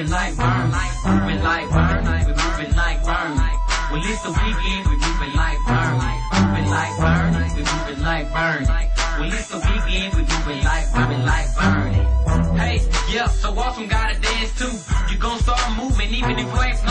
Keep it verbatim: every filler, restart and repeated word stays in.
like burn, moving like burn, we moving like burn. Well, it's the weekend, we moving like burn, moving like burn, we moving like burn. Well, it's the weekend, we moving like, moving like burn. Hey, yeah, so awesome gotta dance too. You gon' start moving even if you ain't